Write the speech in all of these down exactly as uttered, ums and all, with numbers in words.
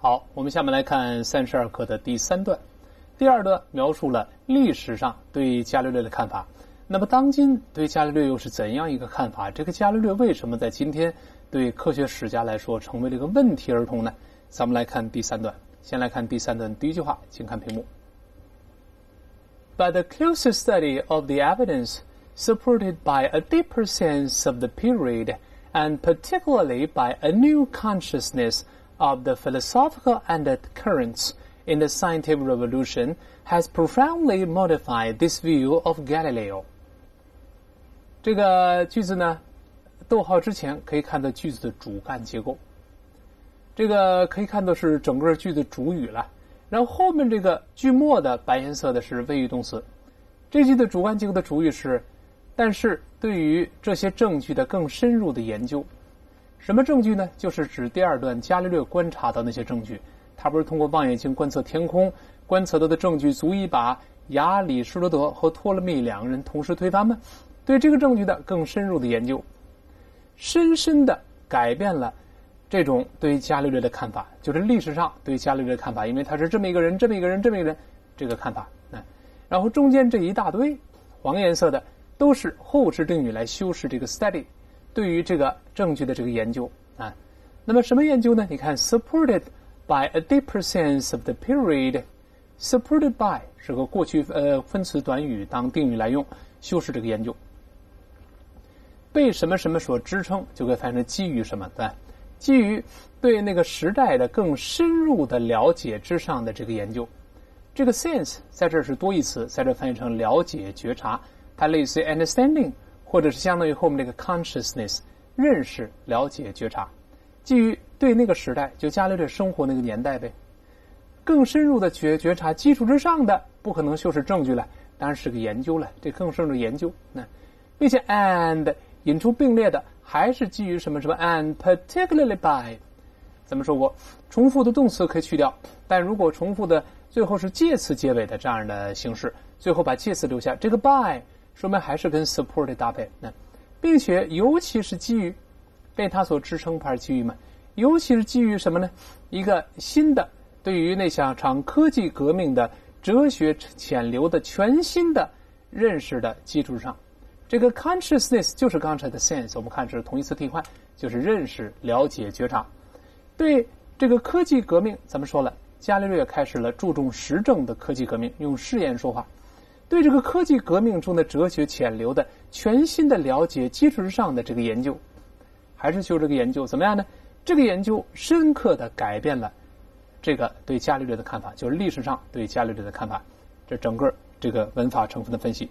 好，我们下面来看三十二课的第三段。第二段描述了历史上对伽利略的看法。那么当今对伽利略又是怎样一个看法？这个伽利略为什么在今天对科学史家来说成为了一个问题儿童呢？咱们来看第三段。先来看第三段第一句话，请看屏幕。But the closer study of the evidence, supported by a deeper sense of the period, and particularly by a new consciousness of the philosophical undercurrents in the scientific revolution, has profoundly modified this view of Galileo. 这个句子呢，逗号之前可以看到句子的主干结构，这个可以看到是整个句子主语了。然后后面这个句末的白颜色的是谓语动词。这句的主干结构的主语是，但是对于这些证据的更深入的研究。什么证据呢？就是指第二段伽利略观察到那些证据。他不是通过望远镜观测天空，观测到的证据足以把亚里士多德和托勒密两个人同时推翻吗？对这个证据的更深入的研究，深深的改变了这种对伽利略的看法，就是历史上对伽利略的看法，因为他是这么一个人，这么一个人，这么一个人，这个看法。然后中间这一大堆黄颜色的都是后置定语来修饰这个 study 对于这个证据的这个研究啊。那么什么研究呢？你看 supported by a deeper sense of the period, supported by 是个过去呃分词短语当定语来用，修饰这个研究。被什么什么所支撑，就可以翻译成基于什么，对吧？基于对那个时代的更深入的了解之上的这个研究。这个 sense 在这是多义词，在这翻译成了解觉察，它类似于 understanding 或者是相当于后面这个 consciousness 认识了解觉察，基于对那个时代就伽利略生活那个年代呗，更深入的觉觉察基础之上的不可能就是证据了，当然是个研究了，这更深入的研究。那并且 and 引出并列的还是基于什么什么 and particularly by， 咱们说过重复的动词可以去掉，但如果重复的最后是介词结尾的这样的形式，最后把介词留下，这个 by 说明还是跟 support 搭配，那并且尤其是基于被它所支撑，不是基于嘛？尤其是基于什么呢？一个新的对于那场科技革命的哲学潜流的全新的认识的基础上，这个 consciousness 就是刚才的 sense， 我们看是同义词替换，就是认识、了解、觉察。对这个科技革命，咱们说了。伽利略开始了注重实证的科技革命，用试验说话，对这个科技革命中的哲学潜流的全新的了解基础之上的这个研究，还是就这个研究怎么样呢？这个研究深刻的改变了这个对伽利略的看法，就是历史上对伽利略的看法。这整个这个文法成分的分析。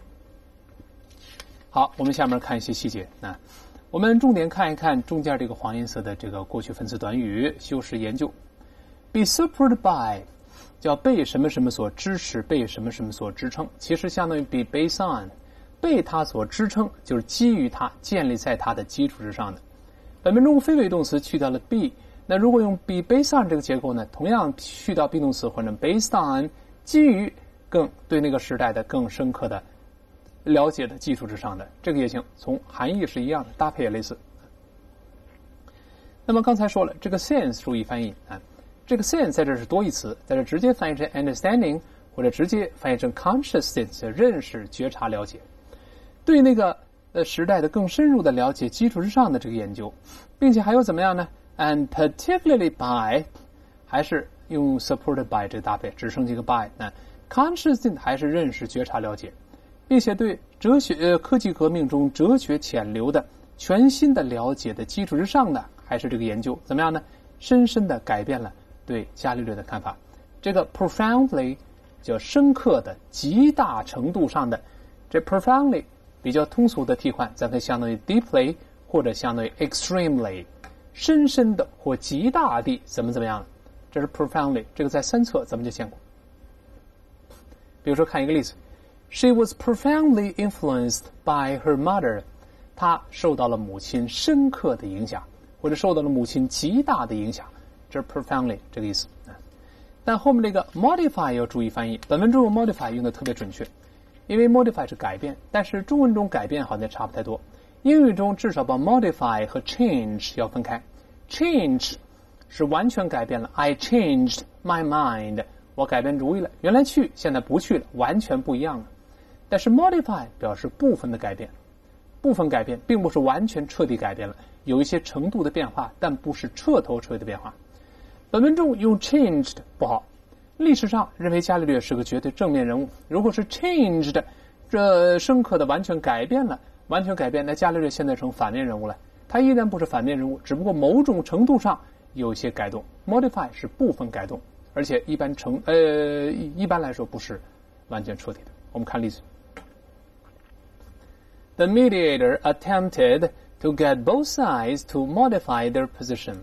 好，我们下面看一些细节啊，我们重点看一看中间这个黄颜色的这个过去分词短语修饰研究。Be supported by 叫被什么什么所支持，被什么什么所支撑，其实相当于 be based on， 被它所支撑就是基于它，建立在它的基础之上的。本文中非谓动词去掉了 be， 那如果用 be based on 这个结构呢，同样去掉 be 动词或者 based on 基于更对那个时代的更深刻的了解的基础之上的，这个也行，从含义是一样的，搭配也类似。那么刚才说了，这个 sense 注意翻译啊。这个 sense 在这是多义词，在这直接翻译成 understanding 或者直接翻译成 consciousness 认识、觉察、了解，对那个呃时代的更深入的了解基础之上的这个研究，并且还有怎么样呢 ？And particularly by 还是用 supported by 这个搭配，只剩这个 by 那 consciousness 还是认识、觉察、了解，并且对哲学呃科技革命中哲学潜流的全新的了解的基础之上的还是这个研究怎么样呢？深深的改变了对伽利略的看法，这个 profoundly 叫深刻的、极大程度上的，这 profoundly 比较通俗的替换，咱可以相当于 deeply 或者相当于 extremely， 深深的或极大地怎么怎么样，这是 profoundly， 这个在三册咱们就见过。比如说看一个例子 ，She was profoundly influenced by her mother， 她受到了母亲深刻的影响，或者受到了母亲极大的影响。这是 profoundly 这个意思，但后面这个 modify 要注意翻译。本文中用 modify 用的特别准确，因为 modify 是改变，但是中文中改变好像差不太多。英语中至少把 modify 和 change 要分开。change 是完全改变了 I changed my mind， 我改变主意了，原来去现在不去了，完全不一样了。但是 modify 表示部分的改变，部分改变并不是完全彻底改变了，有一些程度的变化，但不是彻头彻尾的变化。本文中用 changed 不好，历史上认为伽利略是个绝对正面人物，如果是 changed 这深刻的完全改变了，完全改变，那伽利略现在成反面人物了。他依然不是反面人物，只不过某种程度上有一些改动。 modify 是部分改动，而且一般成呃一般来说不是完全彻底的。我们看例子。 The mediator attempted to get both sides to modify their position.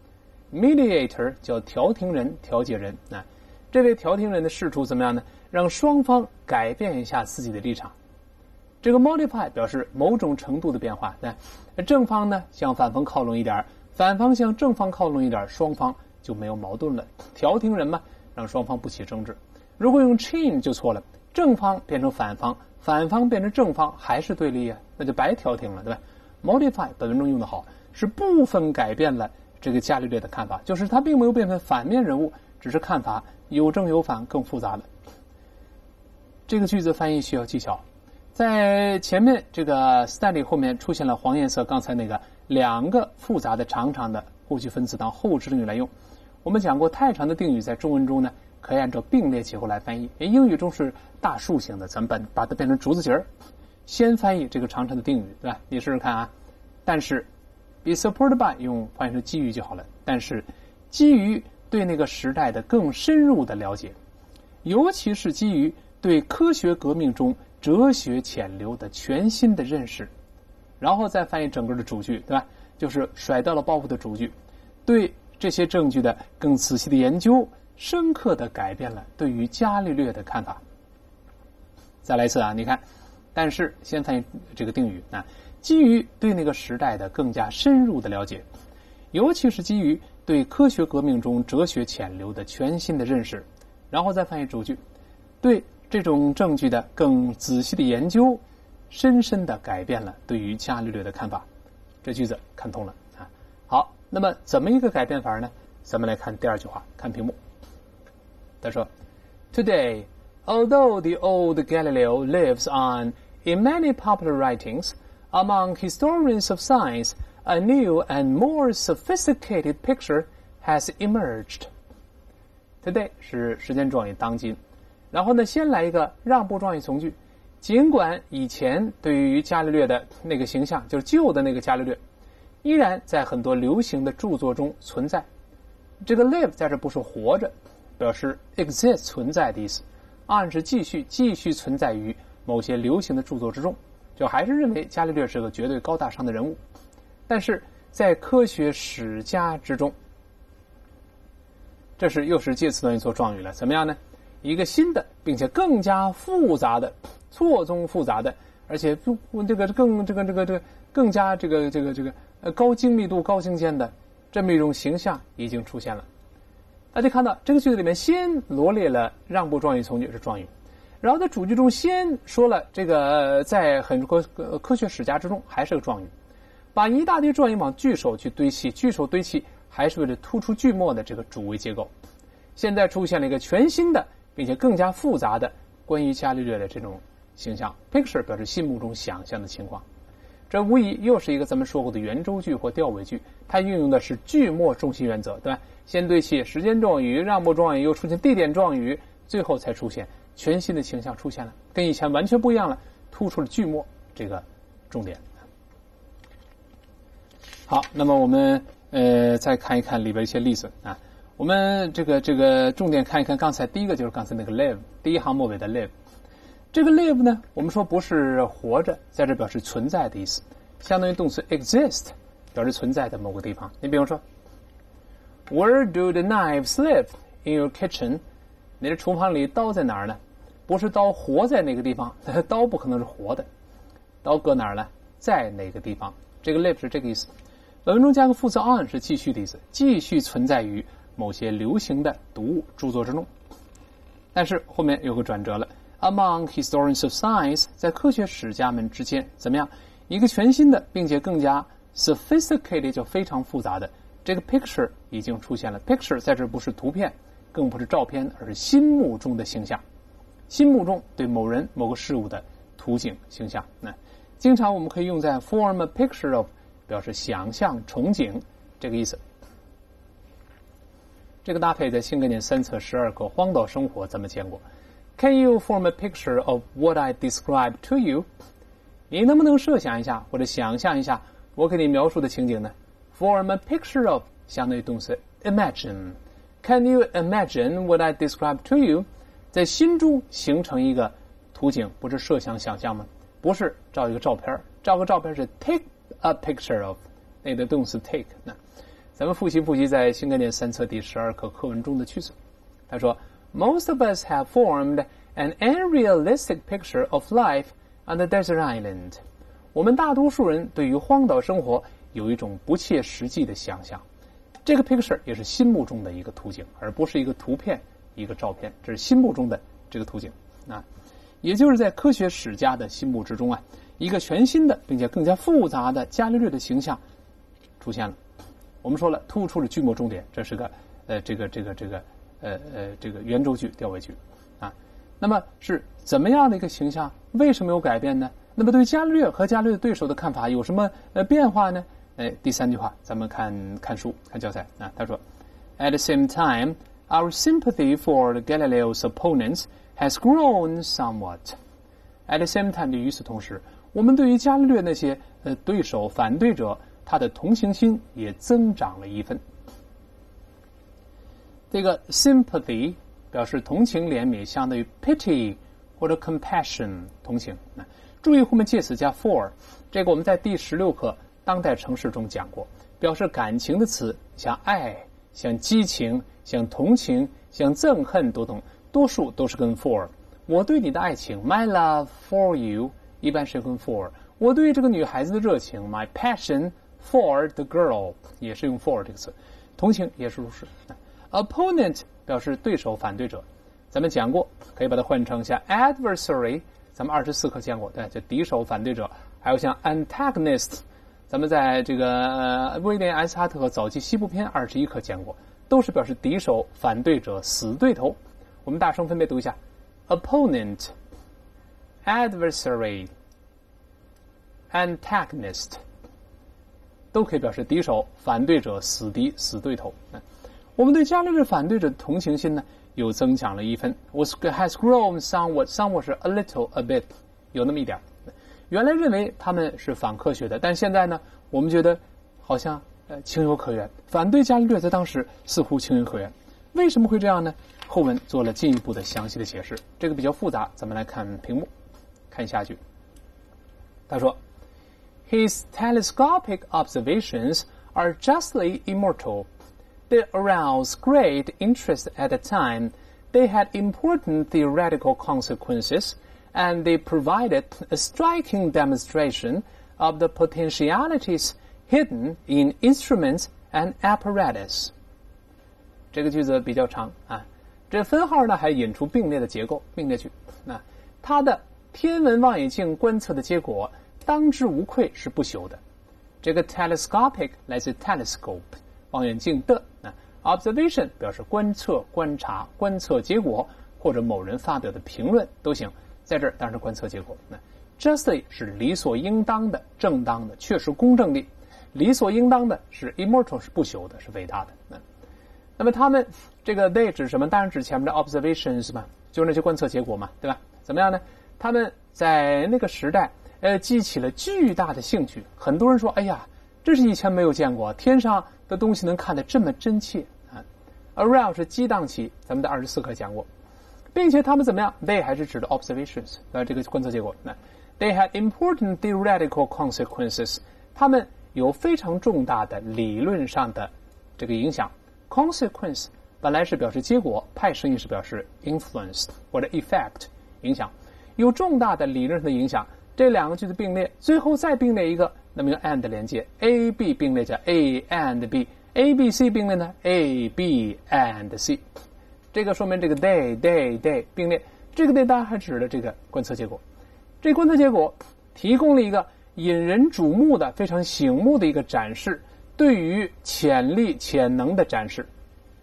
Mediator 叫调停人、调解人啊，这位调停人的试图怎么样呢？让双方改变一下自己的立场。这个 modify 表示某种程度的变化，那正方呢向反方靠拢一点，反方向正方靠拢一点，双方就没有矛盾了。调停人嘛，让双方不起争执。如果用 change 就错了，正方变成反方，反方变成正方，还是对立啊，那就白调停了，对吧？ modify 本文中用的好，是部分改变了这个伽利略的看法，就是他并没有变成反面人物，只是看法有正有反，更复杂了。这个句子翻译需要技巧。在前面这个 study 后面出现了黄颜色，刚才那个两个复杂的长长的过去分词当后置定语来用。我们讲过太长的定语在中文中呢可以按照并列结构来翻译，英语中是大树型的，咱们把把它变成竹子节儿，先翻译这个长长的定语，对吧？你试试看啊。但是 be supported by 用翻译成基于就好了。但是基于对那个时代的更深入的了解，尤其是基于对科学革命中哲学潜流的全新的认识，然后再翻译整个的主句，对吧？就是甩掉了包袱的主句，对这些证据的更仔细的研究，深刻的改变了对于伽利略的看法。再来一次啊，你看，但是先翻译这个定语啊，基于对那个时代的更加深入的了解，尤其是基于对科学革命中哲学潜流的全新的认识，然后再翻译主句，对这种证据的更仔细的研究，深深的改变了对于伽利略的看法。这句子看通了啊。好，那么怎么一个改变法呢？咱们来看第二句话，看屏幕。他说 Today, although the old Galileo lives on in many popular writings, among historians of science, a new and more sophisticated picture has emerged. Today 是时间状语当今，然后呢，先来一个让步状语从句。尽管以前对于伽利略的那个形象，就是旧的那个伽利略，依然在很多流行的著作中存在。这个 live 在这不是活着，表示 exist 存在的意思，暗示继续继续存在于某些流行的著作之中，就还是认为伽利略是个绝对高大上的人物。但是在科学史家之中，这是又是介词短语做状语了，怎么样呢？一个新的并且更加复杂的、错综复杂的，而且这个更这个这个这个更加这个这个这个呃高精密度、高精尖的这么一种形象已经出现了。大家看到这个句子里面先罗列了让步状语从句是状语，然后在主句中先说了这个在很多科学史家之中还是个状语，把一大堆状语往句首去堆砌，句首堆砌还是为了突出句末的这个主谓结构。现在出现了一个全新的并且更加复杂的关于伽利略的这种形象 picture 表示心目中想象的情况。这无疑又是一个咱们说过的圆周句或调尾句，它运用的是句末重心原则，对吧？先堆砌时间状语、让步状语，又出现地点状语，最后才出现全新的形象出现了，跟以前完全不一样了，突出了句末这个重点。好，那么我们呃再看一看里边一些例子啊。我们这个这个重点看一看刚才第一个，就是刚才那个 live 第一行末尾的 live。这个 live 呢，我们说不是活着，在这表示存在的意思，相当于动词 exist 表示存在的某个地方。你比如说 Where do the knives live in your kitchen？ 你的厨房里刀在哪儿呢？不是刀活在哪个地方，刀不可能是活的，刀搁哪儿呢？在哪个地方？这个 live 是这个意思。本文中加个副词 on 是继续的意思，继续存在于某些流行的读物著作之中。但是后面有个转折了， Among historians of science 在科学史家们之间怎么样？一个全新的并且更加 sophisticated 就非常复杂的这个 picture 已经出现了。picture 在这不是图片，更不是照片，而是心目中的形象。心目中对某人、某个事物的图景、形象。那经常我们可以用在 form a picture of， 表示想象、憧憬这个意思。这个搭配在新概念三册十二课荒岛生活咱们见过。Can you form a picture of what I described to you？ 你能不能设想一下或者想象一下我给你描述的情景呢？ Form a picture of 相当于动词 imagine。 Can you imagine what I described to you？ 在心中形成一个图景，不是设想想象吗？不是照一个照片，照个照片是 take a picture of， 那个动词 take。 那咱们复习复习在新概念三册第十二课课文中的句子。他说 Most of us have formed an unrealistic picture of life on the desert island。 我们大多数人对于荒岛生活有一种不切实际的想象。这个 picture 也是心目中的一个图景，而不是一个图片一个照片，这是心目中的这个图景啊。也就是在科学史家的心目之中啊，一个全新的并且更加复杂的伽利略的形象出现了。我们说了，突出了句末重点，这是个呃这个这个这个呃呃这个圆周句调尾句啊。那么是怎么样的一个形象？为什么有改变呢？那么对伽利略和伽利略对手的看法有什么呃变化呢？哎，第三句话，咱们看看书看教材啊。他说 ，At the same time, our sympathy for Galileo's opponents has grown somewhat. At the same time， 就与此同时，我们对于伽利略那些呃对手、反对者，他的同情心也增长了一分。这个 sympathy 表示同情、怜悯，相当于 pity 或者 compassion 同情。注意后面介词加 for， 这个我们在第十六课当代城市中讲过，表示感情的词，像爱、像激情、像同情、像憎恨等等，多数都是跟 for。我对你的爱情 ，my love for you， 一般是跟 for。我对这个女孩子的热情 ，my passion for the girl， 也是用 for 这个词。同情也是如是。opponent 表示对手、反对者，咱们讲过，可以把它换成像 adversary， 咱们二十四课见过，对，就敌手、反对者。还有像 antagonist， 咱们在这个呃威廉·艾斯哈特早期西部篇二十一课见过，都是表示敌手、反对者、死对头。我们大声分别读一下 opponent、adversary、antagonist， 都可以表示敌手、反对者、死敌、死对头。我们对伽利略反对者的同情心呢，又增强了一分。Was has grown somewhat， somewhat 是 a little a bit， 有那么一点。原来认为他们是反科学的，但现在呢，我们觉得好像呃情有可原。反对伽利略在当时似乎情有可原，为什么会这样呢？后文做了进一步的详细的解释，这个比较复杂，咱们来看屏幕，看下句。他说 ，His telescopic observations are justly immortal. They aroused great interest at the time. They had important theoretical consequences, and they provided a striking demonstration of the potentialities hidden in instruments and apparatus. 这个句子比较长啊，这分号呢还引出并列的结构，并列句。那它的天文望远镜观测的结果，当之无愧是不朽的。这个 telescopic 来自 telescope 望远镜的啊 ，observation 表示观测、观察、观测结果或者某人发表的评论都行。在这儿当然是观测结果。那 justly 是理所应当的、正当的、确实公正的。理所应当的是 immortal 是不朽的，是伟大的。那那么他们这个 they 指什么？当然指前面的 observations 嘛，就是那些观测结果嘛，对吧？怎么样呢？他们在那个时代，呃，激起了巨大的兴趣。很多人说：“哎呀，这是以前没有见过，天上的东西能看得这么真切啊 ！”arouse 是激荡起，咱们在二十四课讲过。并且他们怎么样 ？They 还是指的 observations， 呃，这个观测结果。那 They had important theoretical consequences， 他们有非常重大的理论上的这个影响。Consequence 本来是表示结果，派生意是表示 influence 或者 effect 影响，有重大的理论上的影响。这两个句子并列，最后再并列一个，那么用 and 连接 ，A B 并列叫 A and B，A B C 并列呢 A B and C。这个说明这个 they they they 并列，这个 they 当然还指的这个观测结果。这观测结果提供了一个引人瞩目的、非常醒目的一个展示， 对于潜力潜能的展示，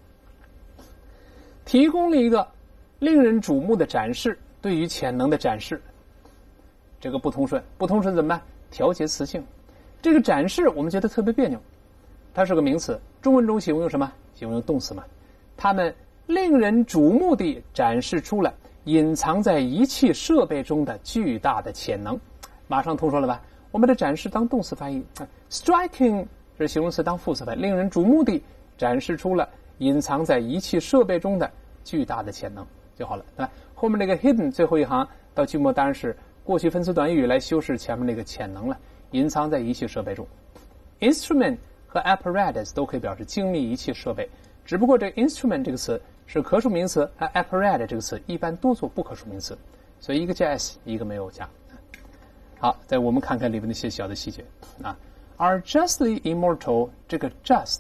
提供了一个令人瞩目的展示，对于潜能的展示。这个不通顺，不通顺怎么办？调节词性。这个展示我们觉得特别别扭，它是个名词，中文中喜欢用什么？喜欢用动词嘛。他们令人瞩目地展示出了隐藏在仪器设备中的巨大的潜能。马上通说了吧？我们的展示当动词翻译 ，striking 是形容词当副词翻译，令人瞩目地展示出了隐藏在仪器设备中的巨大的潜能就好了。对吧？后面那个 hidden 最后一行到句末当然是过去分词短语来修饰前面那个潜能了，隐藏在仪器设备中。instrument 和 apparatus 都可以表示精密仪器设备，只不过这个 instrument 这个词是可数名词，而 apparatus 这个词一般多做不可数名词，所以一个加 s， 一个没有加。好，再我们看看里面的一些小的细节啊。Are justly immortal 这个 just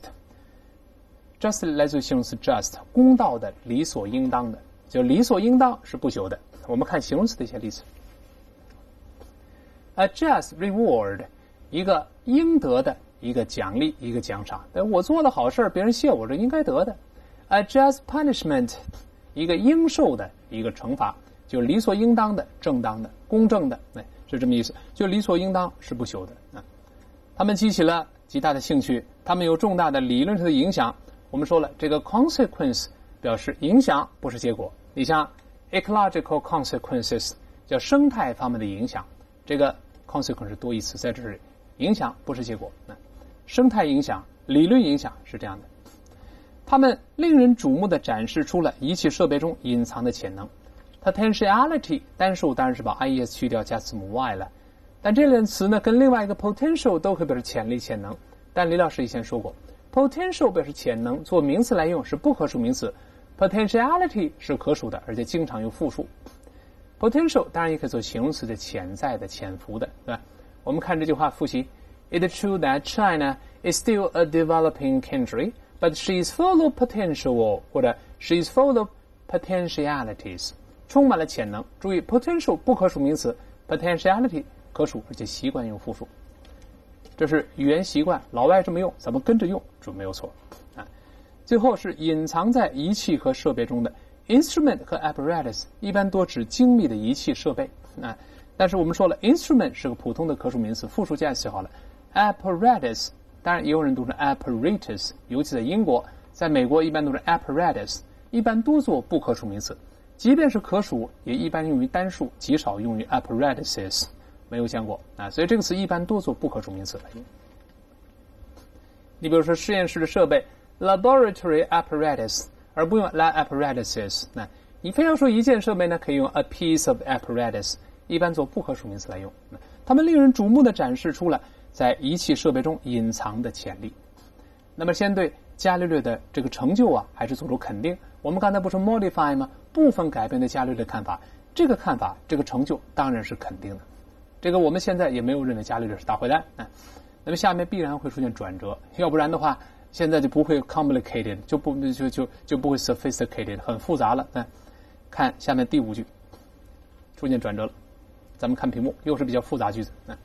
just 来自于形容词 just 公道的，理所应当的，就理所应当是不朽的。我们看形容词的一些例子。A just reward 一个应得的一个奖励，一个奖赏。我做了好事，别人谢我，这应该得的。A just punishment 一个应受的一个惩罚，就理所应当的、正当的、公正的，哎，是这么意思。就理所应当是不朽的啊。他们激起了极大的兴趣，他们有重大的理论上的影响。我们说了，这个 consequence 表示影响，不是结果。你像 ecological consequences 叫生态方面的影响，这个 consequence 是多义词，在这是影响，不是结果。生态影响、理论影响是这样的。他们令人瞩目地展示出了仪器设备中隐藏的潜能。potentiality 单数当然是把 ies 去掉加字母 y 了，但这类词呢跟另外一个 potential 都可以表示潜力、潜能。但李老师以前说过 potential 表示潜能，做名词来用是不可数名词， potentiality 是可数的，而且经常用复数。potential 当然也可以做形容词的潜在的、潜伏的，对吧？我们看这句话复习 It's true that China is still a developing country, but she is full of potential 或者 she is full of potentialities 充满了潜能。注意 potential 不可数名词， potentiality 可数，而且习惯用复数。这是语言习惯，老外这么用，咱们跟着用准没有错啊。最后是隐藏在仪器和设备中的 instrument 和 apparatus 一般多指精密的仪器设备啊。但是我们说了 instrument 是个普通的可数名词，复数加 s 就好了。apparatus 当然也有人读成 apparatus， 尤其在英国，在美国一般都是 apparatus， 一般多做不可数名词，即便是可数也一般用于单数，极少用于 apparatuses， 没有见过啊。所以这个词一般多做不可数名词来用。你比如说实验室的设备 laboratory apparatus， 而不用 lab apparatuses。那你非要说一件设备呢，可以用 a piece of apparatus， 一般做不可数名词来用。他们令人瞩目地展示出了在仪器设备中隐藏的潜力。那么先对伽利略的这个成就啊，还是做出肯定。我们刚才不是 modify 吗？部分改变对伽利略的看法，这个看法，这个成就当然是肯定的。这个我们现在也没有认为伽利略是大坏蛋啊。那么下面必然会出现转折，要不然的话，现在就不会 complicated， 就不就就就不会 sophisticated， 很复杂了。啊，看下面第五句，出现转折了。咱们看屏幕，又是比较复杂句子。啊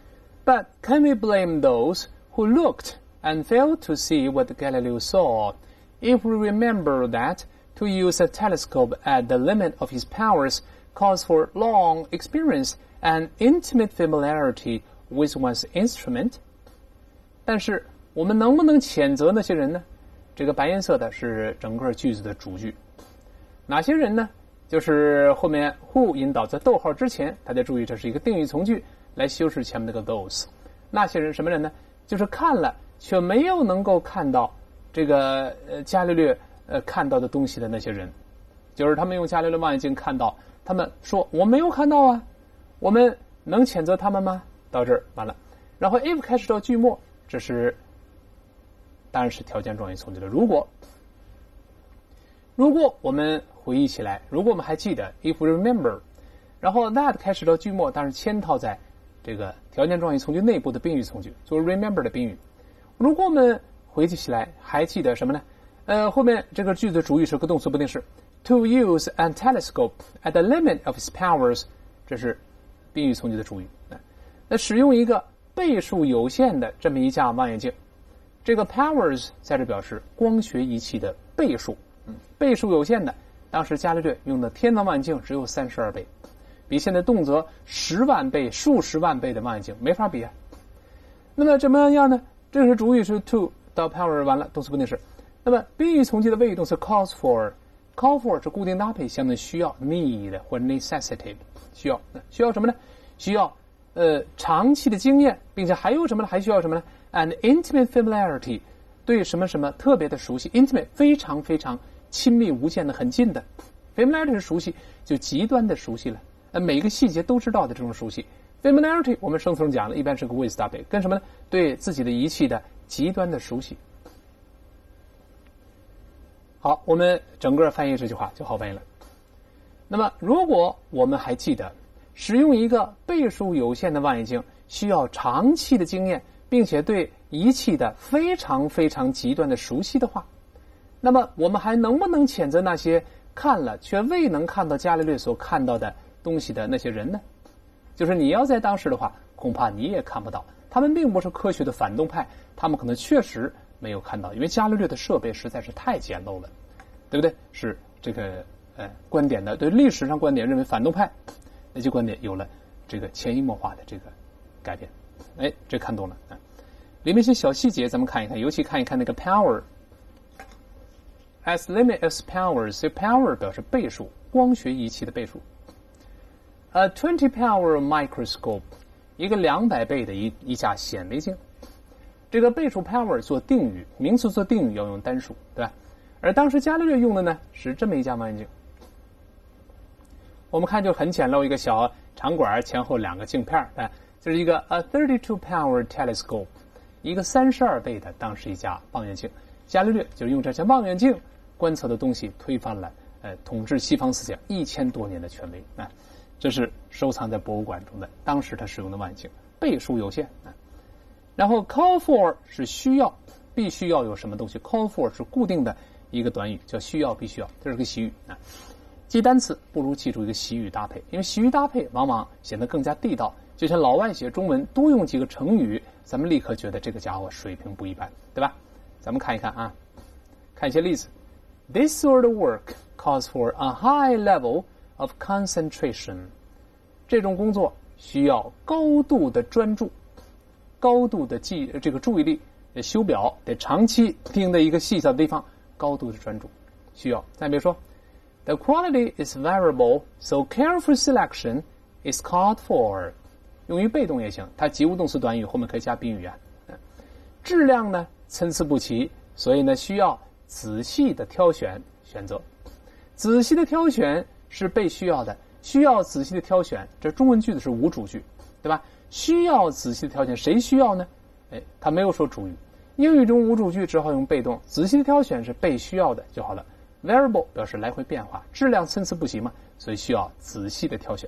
But can we blame those who looked and failed to see what Galileo saw, if we remember that to use a telescope at the limit of his powers calls for long experience and intimate familiarity with one's instrument? 但是我们能不能谴责那些人呢？这个白颜色的是整个句子的主句。哪些人呢？就是后面 who 引导在逗号之前，大家注意这是一个定语从句来修饰前面那个 those。那些人什么人呢？就是看了却没有能够看到这个呃伽利略呃看到的东西的那些人，就是他们用伽利略望远镜看到，他们说我没有看到啊，我们能谴责他们吗？到这儿完了，然后 if 开始到句末，这是当然是条件状语从句的如果。如果我们回忆起来，如果我们还记得 if we remember， 然后 that 开始到句末，当然嵌套在这个条件状语从句内部的宾语从句，做 remember 的宾语。如果我们回忆起来，还记得什么呢？呃，后面这个句子的主语是个动词不定式 ，to use a telescope at the limit of its powers， 这是宾语从句的主语。那使用一个倍数有限的这么一架望远镜， 这个 powers 在这表示光学仪器的倍数，嗯，倍数有限的。当时伽利略用的天文望远镜只有三十二倍，比现在动辄十万倍、数十万倍的望远镜没法比啊。那么怎么样呢？这个是主语是 to 到 power 完了，动词不定式。那么宾语从句的谓语动词 calls for。call for 是固定搭配，相当于需要 need 或 necessitate 需要需要什么呢？需要呃长期的经验，并且还有什么呢？还需要什么呢 ？An intimate familiarity 对什么什么特别的熟悉 ，intimate 非常非常亲密无间的很近的 ，familiarity 是熟悉，就极端的熟悉了，呃每个细节都知道的这种熟悉。familiarity 我们生词中讲了，一般是个 with 搭配，跟什么呢？对自己的仪器的极端的熟悉。好，我们整个翻译这句话就好翻译了。那么，如果我们还记得，使用一个倍数有限的望远镜需要长期的经验，并且对仪器的非常非常极端的熟悉的话，那么我们还能不能谴责那些看了却未能看到伽利略所看到的东西的那些人呢？就是你要在当时的话，恐怕你也看不到。他们并不是科学的反动派，他们可能确实没有看到，因为伽利略的设备实在是太简陋了，对不对？是这个呃观点的，对历史上观点认为反动派那些观点有了这个潜移默化的这个改变。哎，这看懂了啊。里面一些小细节咱们看一看，尤其看一看那个 power as limit as power， 所以 power 表示倍数，光学仪器的倍数。A twenty power microscope， 一个两百倍的一一架显微镜。这个倍数 power 做定语，名词做定语要用单数，对吧？而当时伽利略用的呢是这么一架望远镜。我们看就很简陋，一个小长管，前后两个镜片，啊，就是一个 a thirty-two power telescope， 一个三十二倍的当时一架望远镜。伽利略就用这些望远镜观测的东西推翻了呃统治西方思想一千多年的权威啊。这是收藏在博物馆中的当时他使用的望远镜，倍数有限啊。然后 call for 是需要，必须要有什么东西 ，call for 是固定的一个短语，叫需要必须要，这是个习语啊。记单词不如记住一个习语搭配，因为习语搭配往往显得更加地道。就像老外写中文多用几个成语，咱们立刻觉得这个家伙水平不一般，对吧？咱们看一看啊，看一些例子。This sort of work calls for a high level of concentration。这种工作需要高度的专注，高度的记这个注意力，得修表，得长期盯在一个细小的地方，高度的专注需要。再比如说 ，The quality is variable, so careful selection is called for。用于被动也行，它及物动词短语后面可以加宾语啊。质量呢参差不齐，所以呢需要仔细的挑选选择。仔细的挑选是被需要的，需要仔细的挑选，这中文句子是无主句，对吧？需要仔细的挑选，谁需要呢？哎，他没有说主语。英语中无主句只好用被动，仔细的挑选是被需要的就好了。Variable 表示来回变化，质量参差不齐嘛，所以需要仔细的挑选。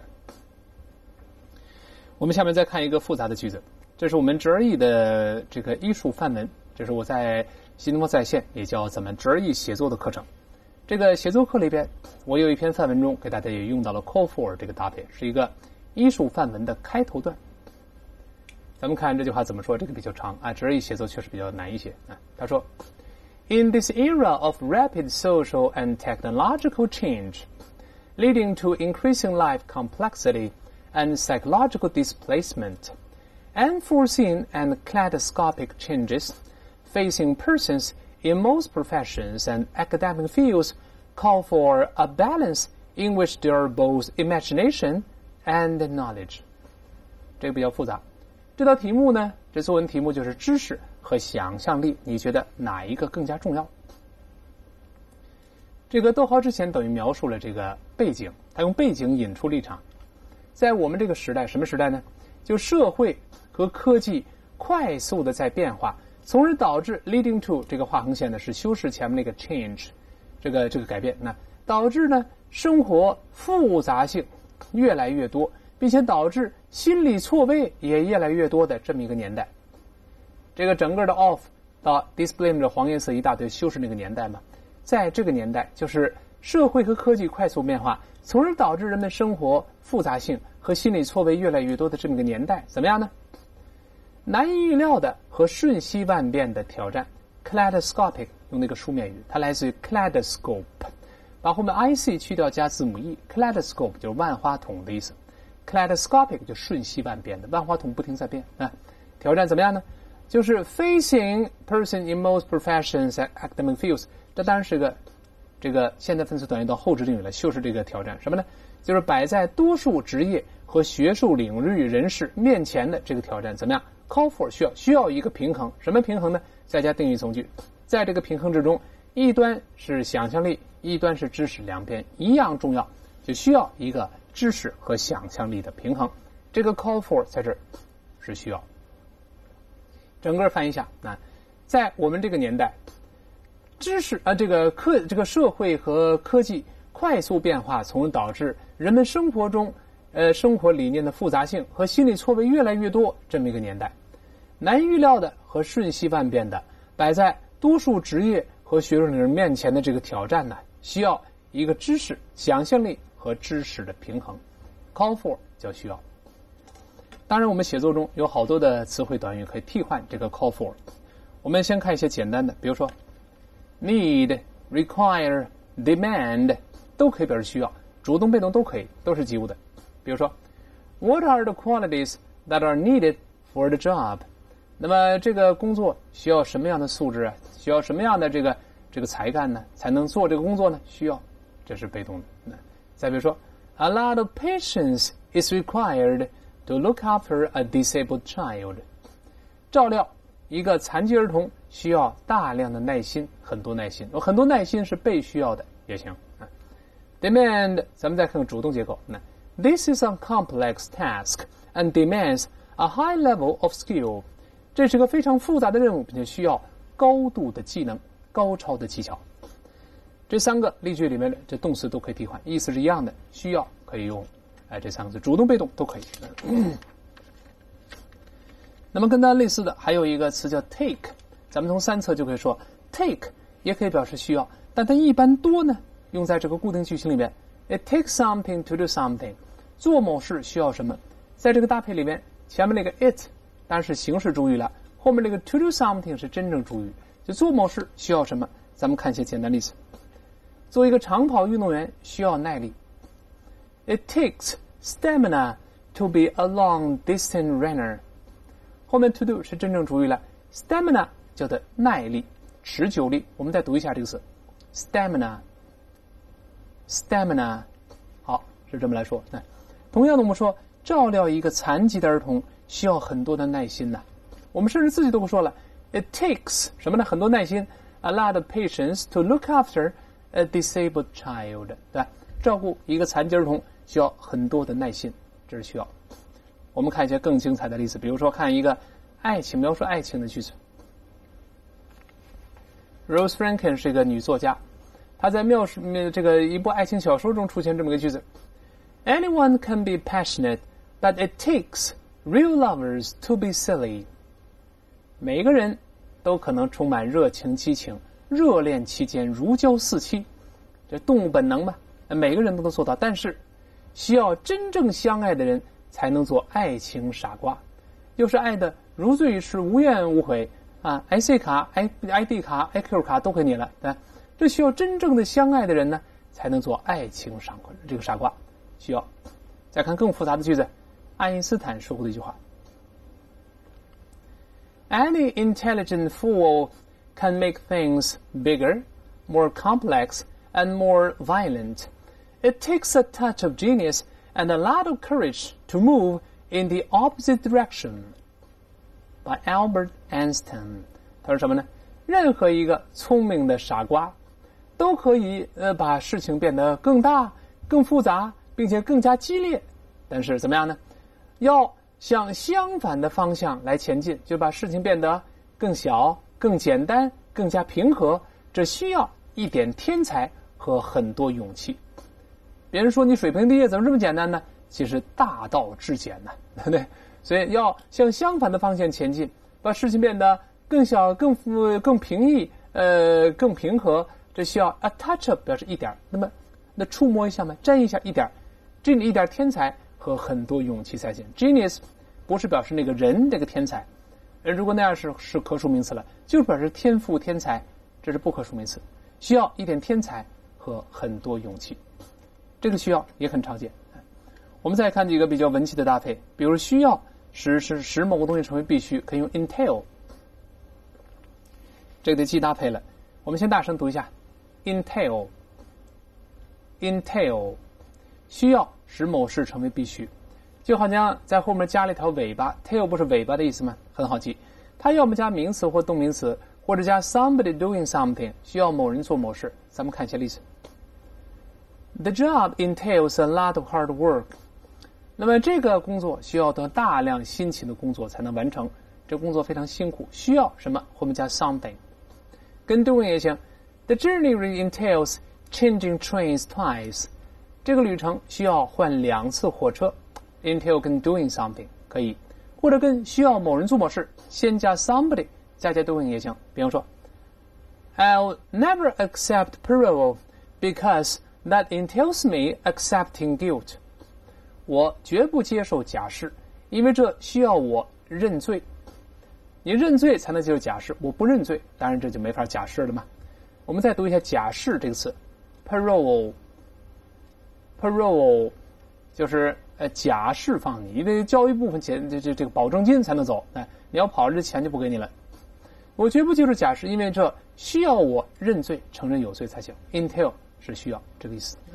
我们下面再看一个复杂的句子，这是我们直而译的这个艺术范文，这是我在新东方在线也叫咱们直而译写作的课程。这个写作课里边，我有一篇范文中给大家也用到了 call for 这个搭配，是一个艺术范文的开头段。咱们看这句话怎么说，这个比较长啊，直而译写作确实比较难一些啊。他说 ，In this era of rapid social and technological change, leading to increasing life complexity and psychological displacement, unforeseen and kaleidoscopic changes facing persons in most professions and academic fields call for a balance in which there are both imagination and knowledge. 这个比较复杂。这道题目呢，这作文题目就是知识和想象力，你觉得哪一个更加重要？这个逗号之前等于描述了这个背景，他用背景引出立场。在我们这个时代，什么时代呢？就社会和科技快速的在变化，从而导致 leading to 这个画横线呢是修饰前面那个 change， 这个这个改变，那导致呢生活复杂性越来越多，并且导致心理错位也越来越多的这么一个年代。这个整个的 off 到 display 的黄颜色一大堆修饰那个年代嘛，在这个年代就是社会和科技快速变化，从而导致人们生活复杂性和心理错位越来越多的这么一个年代，怎么样呢难以预料的和瞬息万变的挑战 kaleidoscopic 用那个书面语，它来自于 kaleidoscope， 把后面 ic 去掉加字母 e， kaleidoscope 就是万花筒的意思， kaleidoscopic 就瞬息万变的，万花筒不停在变啊。挑战怎么样呢？就是 facing person in most professions and academic fields， 这当然是个这个现在分词短语到后置定语了，就是这个挑战什么呢？就是摆在多数职业和学术领域人士面前的这个挑战怎么样 ？Call for 需要需要一个平衡，什么平衡呢？再加定语从句，在这个平衡之中，一端是想象力，一端是知识，两边一样重要，就需要一个知识和想象力的平衡。这个 call for 在这儿是需要。整个翻译一下啊，在我们这个年代，知识啊，这个科这个社会和科技快速变化，从而导致人们生活中呃生活理念的复杂性和心理错位越来越多，这么一个年代，难预料的和瞬息万变的摆在多数职业和学术领域面前的这个挑战呢，需要一个知识、想象力和知识的平衡。Call for 叫需要。当然我们写作中有好多的词汇短语可以替换这个 call for， 我们先看一些简单的，比如说 need require demand 都可以表示需要，主动被动都可以，都是及物的。比如说 what are the qualities that are needed for the job， 那么这个工作需要什么样的素质啊，需要什么样的这个这个才干呢，才能做这个工作呢？需要，这是被动的。再比如说 a lot of patience is required to look after a disabled child， 照料一个残疾儿童需要大量的耐心，很多耐心，有很多耐心是被需要的也行。Demand， 咱们再看看主动结构。This is a complex task and demands a high level of skill。这是个非常复杂的任务，并且需要高度的技能、高超的技巧。这三个例句里面的这动词都可以替换，意思是一样的，需要可以用。哎，这三个字主动被动都可以。嗯、那么跟它类似的还有一个词叫 take， 咱们从三册就可以说 take 也可以表示需要，但它一般多呢用在这个固定句型里面。It takes something to do something， 做某事需要什么，在这个搭配里面，前面那个 it 当然是形式主语了，后面那个 to do something 是真正主语，就做某事需要什么。咱们看一些简单例子。做一个长跑运动员需要耐力。It takes stamina to be a long-distance runner。后面 to do 是真正主语了 ，stamina 叫做耐力、持久力。我们再读一下这个词 ，stamina，stamina。好，是这么来说。那同样的，我们说照料一个残疾的儿童需要很多的耐心呐。我们甚至自己都说了 ，it takes 什么呢？很多耐心 ，a lot of patience to look after a disabled child， 对吧？照顾一个残疾儿童需要很多的耐心，这是需要。我们看一些更精彩的例子，比如说看一个爱情描述爱情的句子。Rose Franken 是一个女作家，她在描述这个一部爱情小说中出现这么一个句子 ：Anyone can be passionate, but it takes real lovers to be silly。每个人都可能充满热情激情，热恋期间如胶似漆，这动物本能嘛，每个人都能做到，但是需要真正相爱的人才能做爱情傻瓜，又是爱的如醉于痴，无怨无悔啊 ！I C 卡、I I D 卡、I Q 卡都给你了，对吧？这需要真正的相爱的人呢，才能做爱情傻瓜。这个傻瓜需要。再看更复杂的句子，爱因斯坦说过的一句话 ：Any intelligent fool can make things bigger, more complex, and more violent. It takes a touch of genius and a lot of courage to move in the opposite direction. By Albert Einstein。他说什么呢？任何一个聪明的傻瓜都可以呃把事情变得更大、更复杂，并且更加激烈。但是怎么样呢？要向相反的方向来前进，就把事情变得更小、更简单、更加平和。这需要一点天才和很多勇气。别人说你水平低，怎么这么简单呢？其实大道至简呢，对不对？所以要向相反的方向前进，把事情变得更小、更更平易，呃，更平和。这需要 a touch up 表示一点，那么那触摸一下嘛，沾一下一点，这一点天才和很多勇气才行。Genius 不是表示那个人这个天才， 如果那样是是可数名词了，就表示天赋天才，这是不可数名词，需要一点天才和很多勇气，这个需要也很常见。我们再看几个比较文气的搭配，比如需要使使使某个东西成为必须，可以用 entail， 这个得记搭配了。我们先大声读一下 entail entail， 需要使某事成为必须，就好像在后面加了一条尾巴， tail 不是尾巴的意思吗？很好记，它要么加名词或动名词，或者加 somebody doing something， 需要某人做某事。咱们看一些例子。 The job entails a lot of hard work， 那么这个工作需要得大量辛勤的工作才能完成，这工作非常辛苦，需要什么？后面加 something， 跟 doing 也行。 The journey entails changing trains twice， 这个旅程需要换两次火车， entail 跟 doing something 可以，或者跟需要某人做某事，先加 somebody 再加 doing 也行。比方说 I'll never accept parole because that entails me accepting guilt， 我绝不接受假释，因为这需要我认罪。你认罪才能接受假释，我不认罪，当然这就没法假释了嘛。我们再读一下假释这个词 parole parole 就是呃假释放你，你得交一部分钱，这这这个保证金才能走，哎，你要跑了这钱就不给你了。我绝不接受假释，因为这需要我认罪承认有罪才行。 entail 是需要这个意思。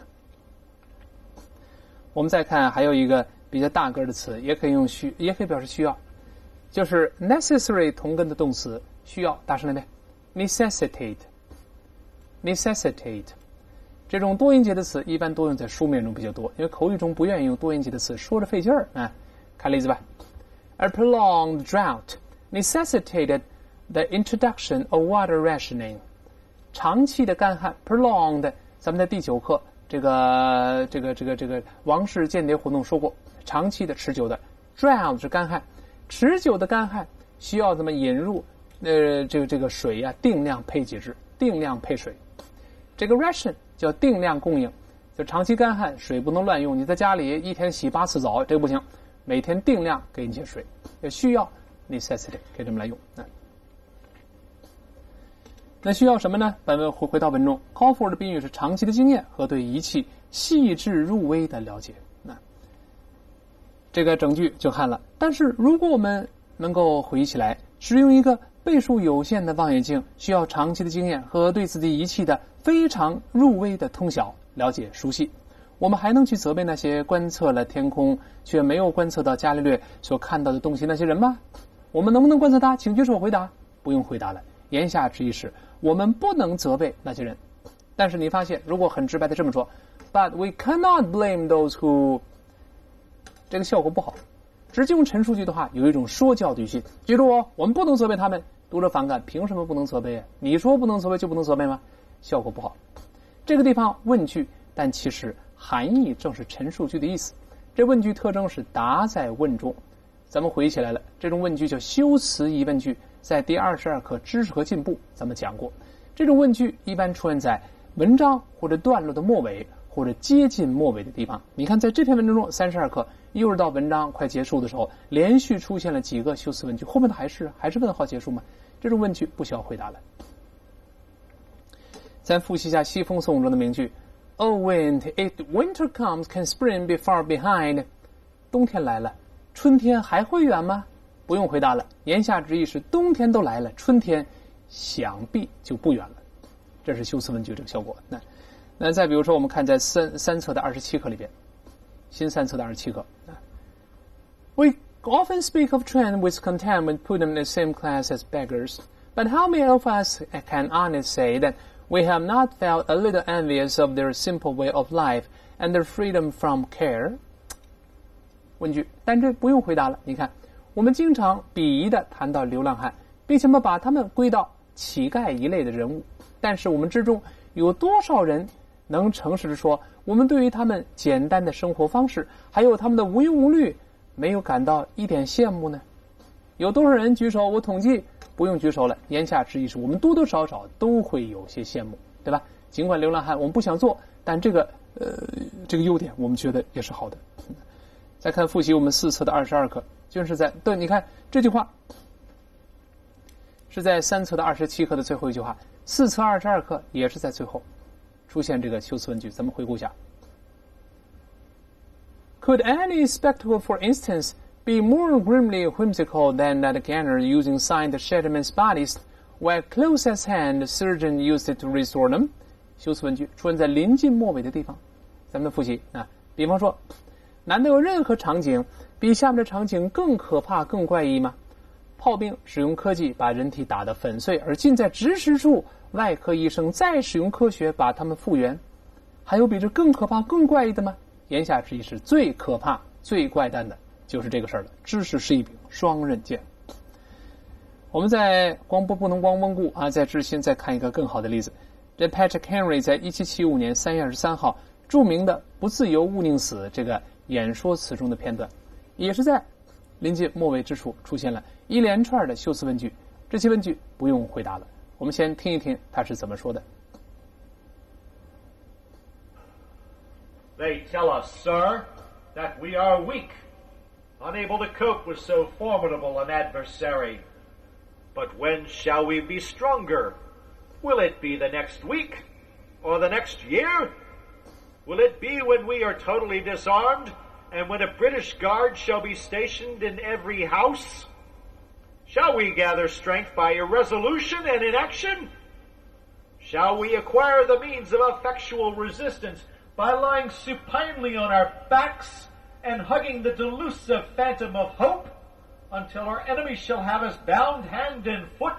我们再看还有一个比较大个的词，也可以用需，也可以表示需要，就是 necessary 同根的动词需要，大声来念 necessitate necessitate。 这种多音节的词一般多用在书面中比较多，因为口语中不愿意用多音节的词，说着费劲儿啊。看例子吧。 A prolonged drought necessitated the introduction of water rationing。 长期的干旱 prolonged， 咱们在第九课这个这个这个这个王室间谍活动说过，长期的持久的 drought 是干旱，持久的干旱需要怎么引入呃这个这个水呀、啊、定量配给制，定量配水。这个 ration 叫定量供应，就长期干旱水不能乱用，你在家里一天洗八次澡这个不行，每天定量给你些水，需要 necessity 可以这么来用。嗯，那需要什么呢？本文回回到文中 call for 的宾语是长期的经验和对仪器细致入微的了解。那这个整句就看了，但是如果我们能够回忆起来，使用一个倍数有限的望远镜需要长期的经验和对自己仪器的非常入微的通晓、了解、熟悉，我们还能去责备那些观测了天空却没有观测到伽利略所看到的东西那些人吗？我们能不能观测他？请举手回答。不用回答了。言下之意是我们不能责备那些人，但是你发现如果很直白的这么说 But we cannot blame those who， 这个效果不好。直接用陈述句的话有一种说教的语气，记住哦，我们不能责备他们。读者反感，凭什么不能责备啊？你说不能责备就不能责备吗？效果不好。这个地方问句，但其实含义正是陈述句的意思。这问句特征是答在问中。咱们回忆起来了，这种问句叫修辞疑问句，在第二十二课知识和进步咱们讲过。这种问句一般出现在文章或者段落的末尾或者接近末尾的地方。你看在这篇文章中三十二课又是到文章快结束的时候，连续出现了几个修辞问句，后面的还是还是问号结束吗？这种问句不需要回答了。咱复习一下西风颂中的名句 Oh wind, if winter comes, can spring be far behind？ 冬天来了，春天还会远吗？不用回答了。言下之意是冬天都来了，春天想必就不远了。这是修辞问句这个效果。那那再比如说我们看在三三册的二十七课里边，新三册的二十七课 We often speak of train with contempt and put them in the same class as beggars. But how many of us can honestly say that we have not felt a little envious of their simple way of life and their freedom from care？ 问句，但这不用回答了。你看，我们经常鄙夷地谈到流浪汉，并且把他们归到乞丐一类的人物。但是我们之中有多少人能诚实地说，我们对于他们简单的生活方式，还有他们的无忧无虑，没有感到一点羡慕呢？有多少人举手？我统计不用举手了。言下之意是我们多多少少都会有些羡慕，对吧？尽管流浪汉我们不想做，但这个呃这个优点我们觉得也是好的。再看复习我们四册的二十二课，就是在对，你看这句话是在三册的二十七课的最后一句话，四册二十二课也是在最后出现这个修辞问句。咱们回顾一下。Could any spectacle, for instance, be more grimly whimsical than that Ganner using signed Shatterman's bodies, while close at hand the surgeon used it to restore them? 修辞问句出现在临近末尾的地方。咱们复习啊，比方说，难道有任何场景比下面的场景更可怕、更怪异吗？炮兵使用科技把人体打得粉碎，而近在咫尺处，外科医生再使用科学把它们复原。还有比这更可怕、更怪异的吗？言下之意是最可怕、最怪诞的，就是这个事儿了。知识是一柄双刃剑。我们在光不不能光温故啊，在知心再看一个更好的例子。这 Patrick Henry 在一七七五年三月二十三号著名的“不自由勿宁死”这个演说词中的片段，也是在临近末尾之处出现了一连串的修辞问句。这些问句不用回答了，我们先听一听他是怎么说的。 They tell us, sir, that we are weak, unable to cope with so formidable an adversary. But when shall we be stronger? Will it be the next week? Or the next year? Will it be when we are totally disarmed, and when a British guard shall be stationed in every house? Shall we gather strength by irresolution and inaction? Shall we acquire the means of effectual resistance by lying supinely on our backs and hugging the delusive phantom of hope until our enemy shall have us bound hand and foot?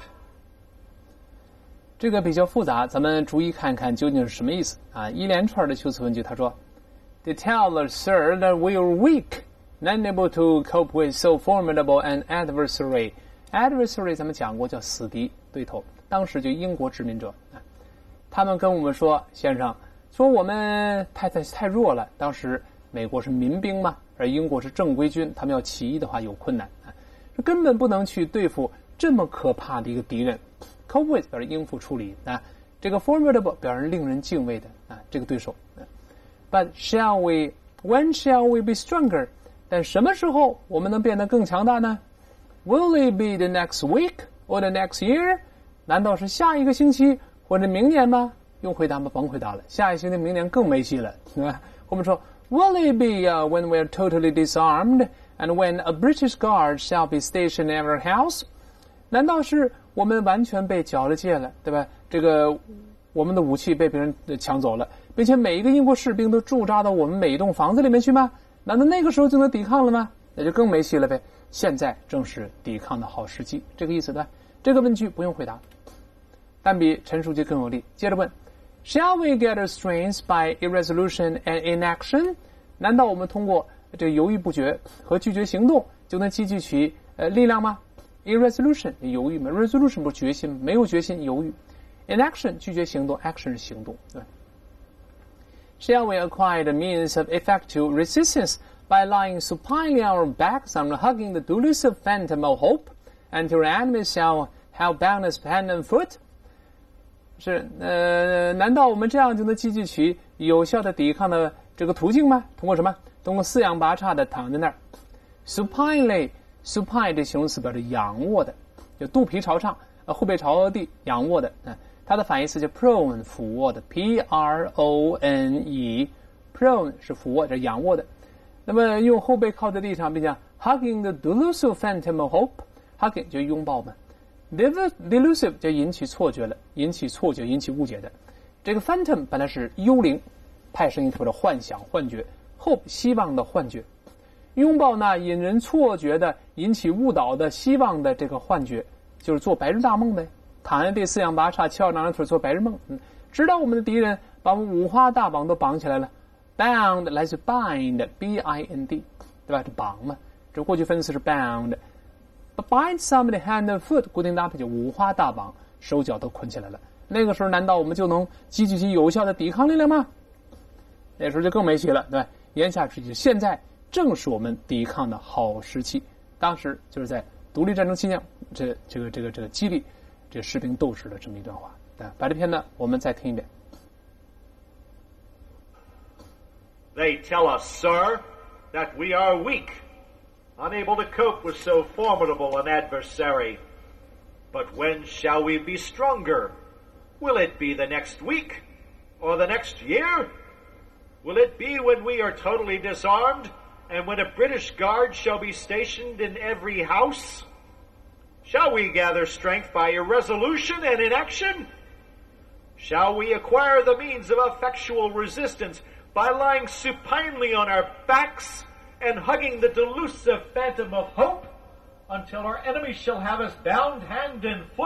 这个比较复杂，咱们逐一看看究竟是什么意思啊！一连串的修辞问句，他说 ：“They tell us, sir, that we are weak, unable to cope with so formidable an adversary.” Adversary 咱们讲过叫死敌、对头，当时就英国殖民者啊。他们跟我们说，先生，说我们太太太弱了。当时美国是民兵嘛，而英国是正规军，他们要起义的话有困难啊，这根本不能去对付这么可怕的一个敌人。Cope with 表示应付处理啊，这个 formidable 表示令人敬畏的啊，这个对手。But shall we? When shall we be stronger? 但什么时候我们能变得更强大呢 ？Will it be the next week or the next year? 难道是下一个星期或者明年吗？用回答吗？甭回答了，下一星期、明年更没戏了，对吧？我们说 ，Will it be、uh, when we are totally disarmed and when a British guard shall be stationed in every house？ 难道是我们完全被缴了械了，对吧？这个我们的武器被别人抢走了，并且每一个英国士兵都驻扎到我们每一栋房子里面去吗？难道那个时候就能抵抗了吗？那就更没戏了呗。现在正是抵抗的好时机，这个意思对吧？这个问句不用回答，但比陈述句更有力。接着问 ，Shall we gather strength by irresolution and inaction？ 难道我们通过这个犹豫不决和拒绝行动就能积聚起呃力量吗？Irresolution 犹豫嘛 ，resolution 不是决心，没有决心犹豫。Inaction 拒绝行动 ，action 是行动，对吧 ？Shall we acquire the means of effectual resistance by lying supinely on our backs and hugging the delusive phantom of hope until our enemies shall have bound us hand and foot？ 是呃，难道我们这样就能积聚起有效的抵抗的这个途径吗？通过什么？通过四仰八叉的躺在那儿 ，supinely。supine 这形容词表示仰卧的，就肚皮朝上，呃，后背朝地，仰卧的。嗯，它的反义词叫 prone， 俯卧的 ，p r o n e，prone 是俯卧，这是仰卧的。那么用后背靠在地上，并且 hugging the delusive phantom of hope，hugging 就拥抱嘛 ，delusive 就引起错觉了，引起错觉，引起误解的。这个 phantom 本来是幽灵，派生意或者幻想、幻觉 ，hope 希望的幻觉。拥抱那引人错觉的、引起误导的希望的这个幻觉，就是做白日大梦呗。躺在地四仰八叉，翘着两条腿做白日梦。嗯，直到我们的敌人把我们五花大绑都绑起来了。Bound 来自 bind，b i n d， 对吧？这绑嘛，这过去分词是 bound。Bind somebody hand and foot， 固定搭配就五花大绑，手脚都捆起来了。那个时候难道我们就能积聚起有效的抵抗力量吗？那时候就更没戏了，对吧？言下之意，现在正是我们抵抗的好时期。当时就是在独立战争期间，这这个这个这个激励这士兵斗志的这么一段话。把这篇呢，我们再听一遍。 They tell us, sir, that we are weak, unable to cope with so formidable an adversary. But when shall we be stronger? Will it be the next week? Or the next year? Will it be when we are totally disarmed, and when a British guard shall be stationed in every house? Shall we gather strength by irresolution and inaction? Shall we acquire the means of effectual resistance by lying supinely on our backs and hugging the delusive phantom of hope until our enemies shall have us bound hand and foot?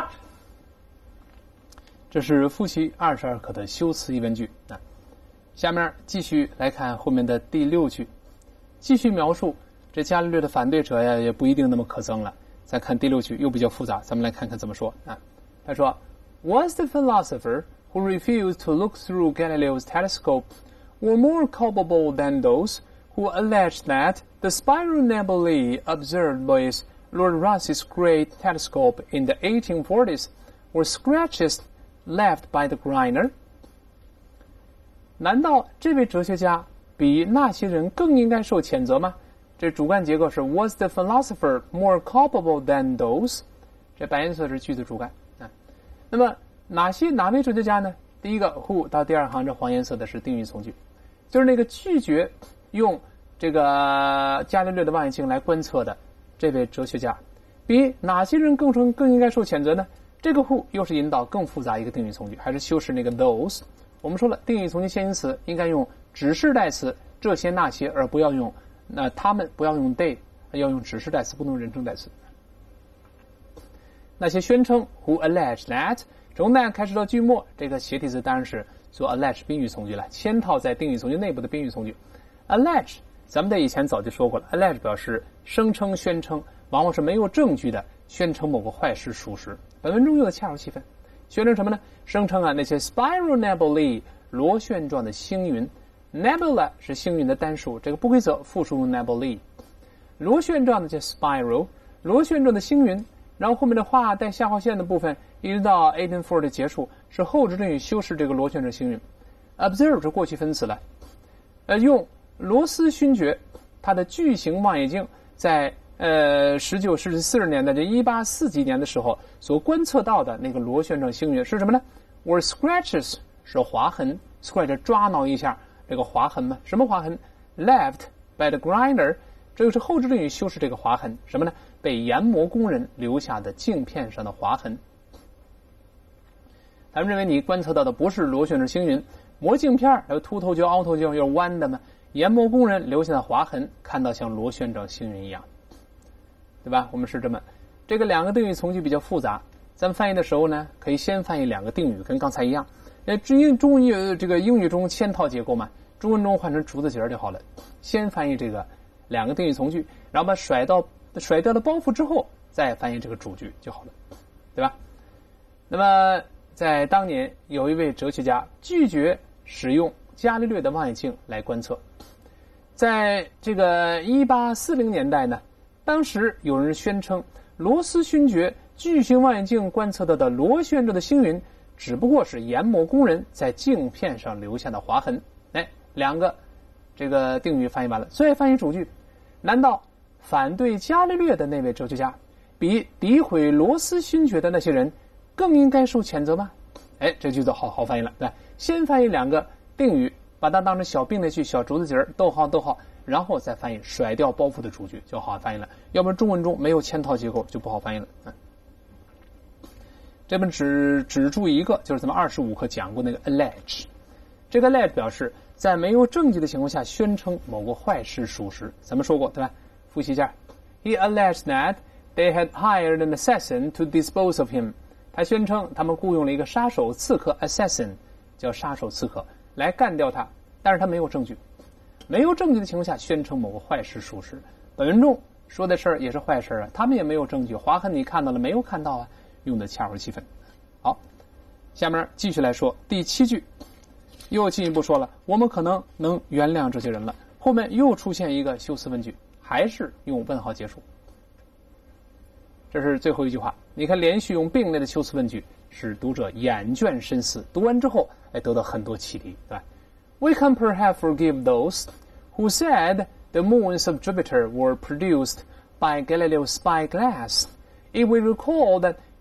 这是复习二十二课的修辞疑问句啊。下面继续来看后面的第六句，继续描述这伽利略的反对者呀，也不一定那么可憎了。再看第六句又比较复杂，咱们来看看怎么说啊。他说 ，Was the philosopher who refused to look through Galileo's telescope were more culpable than those who alleged that the spiral nebulae observed by Lord Rosse's great telescope in the eighteen forties were scratches left by the grinder? 难道这位哲学家比那些人更应该受谴责吗？这主干结构是 Was the philosopher more culpable than those？ 这白颜色是句子主干啊。那么哪些哪位哲学家呢？第一个 who 到第二行这黄颜色的是定语从句，就是那个拒绝用这个伽利略的望远镜来观测的这位哲学家，比哪些人更成更应该受谴责呢？这个 who 又是引导更复杂一个定语从句，还是修饰那个 those？ 我们说了，定语从句先行词应该用指示代词这些那些，而不要用那他们，不要用 they， 要用指示代词，不能用人称代词。那些宣称 who allege that， 从 that 开始到句末，这个斜体字当然是做 allege 宾语从句了，嵌套在定语从句内部的宾语从句。allege 咱们在以前早就说过了 ，allege 表示声称、宣称，往往是没有证据的宣称某个坏事属实。本文中用的恰如其分，宣称什么呢？声称啊那些 spiral nebulae 螺旋状的星云。Nebula 是星云的单数，这个不规则复数用 nebulae。螺旋状的叫 spiral， 螺旋状的星云，然后后面的画带下划线的部分，一直到eighteen forty 结束，是后置定语修饰这个螺旋状星云。Observe 是过去分词了，呃，用罗斯勋爵他的巨型望远镜在呃十九世纪四十年代这一八四几年的时候所观测到的那个螺旋状星云是什么呢 ？Were scratches 是划痕 ，scratch 抓挠一下。这个划痕吗？什么划痕 ？Left by the grinder， 这个是后置定语修饰这个划痕，什么呢？被研磨工人留下的镜片上的划痕。他们认为你观测到的不是螺旋状星云，磨镜片有凸头角、凹头角，又是弯的嘛。研磨工人留下的划痕，看到像螺旋状星云一样，对吧？我们是这么，这个两个定语从句比较复杂，咱们翻译的时候呢，可以先翻译两个定语，跟刚才一样。呃，至于中语这个英语中嵌套结构嘛，中文中换成竹子节就好了。先翻译这个两个定语从句，然后把甩到甩掉了包袱之后，再翻译这个主句就好了，对吧？那么在当年有一位哲学家拒绝使用伽利略的望远镜来观测，在这个一八四零年代呢，当时有人宣称罗斯勋爵巨型望远镜观测到的螺旋状的星云。只不过是研磨工人在镜片上留下的划痕。哎，两个这个定语翻译完了，最后翻译主句。难道反对伽利略的那位哲学家，比诋毁罗斯勋爵的那些人更应该受谴责吗？哎，这句子好好翻译了。对，先翻译两个定语，把它当成小并列句、小竹子节儿，逗号逗号，然后再翻译甩掉包袱的主句，就好翻译了。要不然中文中没有嵌套结构，就不好翻译了。嗯。这本只只注意一个，就是咱们二十五课讲过那个 allege， 这个 allege 表示在没有证据的情况下宣称某个坏事属实。咱们说过对吧？复习一下 ，He alleged that they had hired an assassin to dispose of him。他宣称他们雇佣了一个杀手刺客 assassin， 叫杀手刺客来干掉他，但是他没有证据，没有证据的情况下宣称某个坏事属实。本文中说的事儿也是坏事啊，他们也没有证据，划痕你看到了没有看到啊？用的恰如其分。好，下面继续来说第七句，又进一步说了，我们可能能原谅这些人了。后面又出现一个修辞问句，还是用问号结束。这是最后一句话，你看连续用并列的修辞问句，使读者眼倦深思，读完之后哎得到很多启迪，对吧 ？We can perhaps forgive those who said the moons of Jupiter were produced by Galileo's spyglass, if we recall that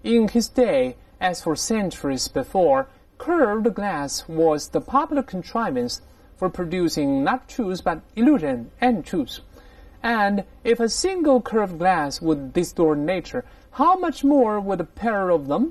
In his day, as for centuries before, curved glass was the popular contrivance for producing not truths but illusion and truths. And if a single curved glass would distort nature, how much more would a pair of them?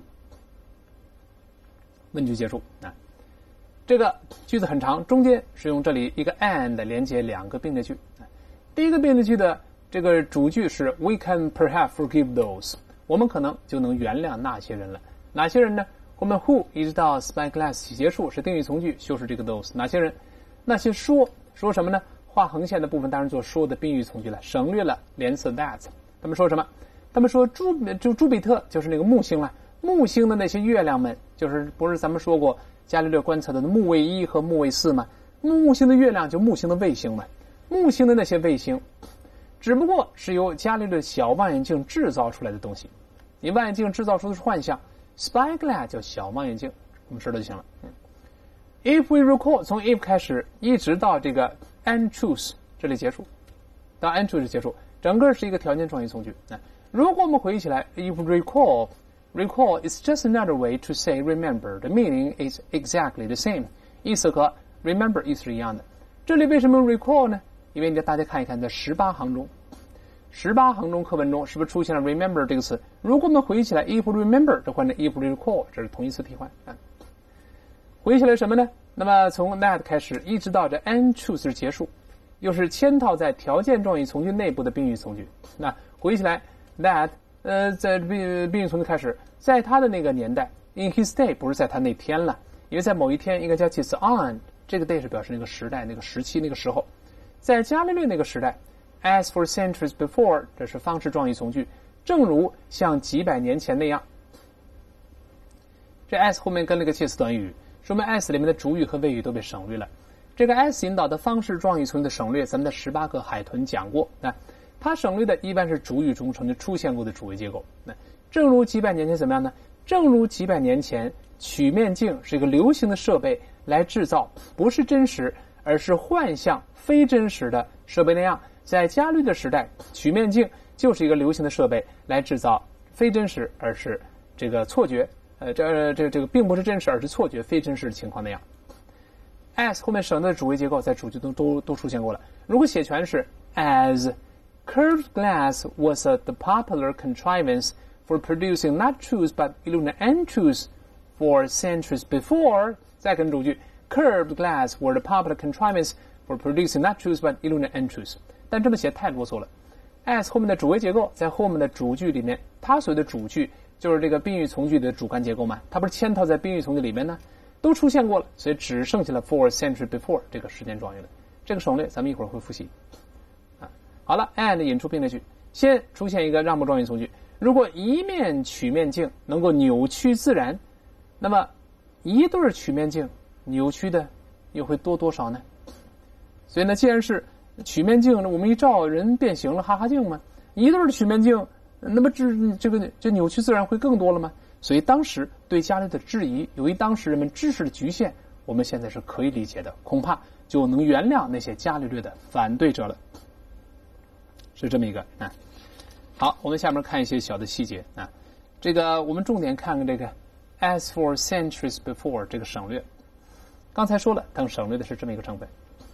问句结束啊，这个句子很长，中间是用这里一个 and 连接两个并列句。第一个并列句的这个主句是 We can perhaps forgive those， 我们可能就能原谅那些人了。哪些人呢？后面 who 一直到 spyglass 结束是定语从句，修饰这个 those。哪些人？那些说说什么呢？画横线的部分当然做说的宾语从句了，省略了连词 that。他们说什么？他们说朱就朱比特就是那个木星了，木星的那些月亮们，就是不是咱们说过伽利略观测的木卫一和木卫四吗？木星的月亮就木星的卫星嘛，木星的那些卫星，只不过是由伽利略小望远镜制造出来的东西。你望远镜制造出的是幻象 ，spyglass 叫小望远镜，我们知道就行了。嗯 If we recall， 从 if 开始一直到这个 and choose 这里结束，到 and choose 结束，整个是一个条件状语从句。那如果我们回忆起来 ，if recall recall is just another way to say remember. The meaning is exactly the same. 意思和 remember 意思是一样的。这里为什么用 recall 呢？因为大家看一看，在十八行中，十八行中课文中是不是出现了 remember 这个词？如果我们回忆起来 if remember 这换成 if recall， 这是同义词替换啊。回忆起来什么呢？那么从 that 开始一直到这 and choose 结束，又是嵌套在条件状语从句内部的宾语从句。那回忆起来 that 呃在宾宾语从句开始，在他的那个年代 in his day 不是在他那天了，因为在某一天应该加介词 on， 这个 day 是表示那个时代、那个时期、那个时候。在伽利略那个时代 as for centuries before 这是方式状语从句，正如像几百年前那样。这 as 后面跟了个介词短语，说明 as 里面的主语和谓语都被省略了。这个 as 引导的方式状语从句的省略，咱们在十八课海豚讲过。那它省略的一般是主语中曾经出现过的主谓结构。那正如几百年前怎么样呢？正如几百年前，曲面镜是一个流行的设备来制造不是真实，而是幻象、非真实的设备那样，在伽利略的时代，曲面镜就是一个流行的设备来制造非真实，而是这个错觉。呃，这这这个并不是真实，而是错觉、非真实的情况那样。as 后面省略的主谓结构在主句中都都出现过了。如果写全是 as curved glass was a, the popular contrivance for producing not truths but illusion and truths for centuries before， 再跟主句 curved glass were the popular contrivance for producing not truths but illusion and truths。但这么写太啰嗦了。as 后面的主谓结构在后面的主句里面，它所谓的主句就是这个宾语从句的主干结构嘛，它不是嵌套在宾语从句里面呢，都出现过了，所以只剩下了 for century before 这个时间状语了。这个省略咱们一会儿会复习。啊，好了 ，and 引出并列句，先出现一个让步状语从句。如果一面曲面镜能够扭曲自然，那么一对曲面镜扭曲的又会多多少呢？所以呢，既然是曲面镜，我们一照人变形了，哈哈镜嘛，一对曲面镜。那么这这个这扭曲自然会更多了吗？所以当时对伽利略的质疑，由于当时人们知识的局限，我们现在是可以理解的，恐怕就能原谅那些伽利略的反对者了。是这么一个啊。好，我们下面看一些小的细节啊。这个我们重点看看这个 as for centuries before 这个省略。刚才说了，它省略的是这么一个成分。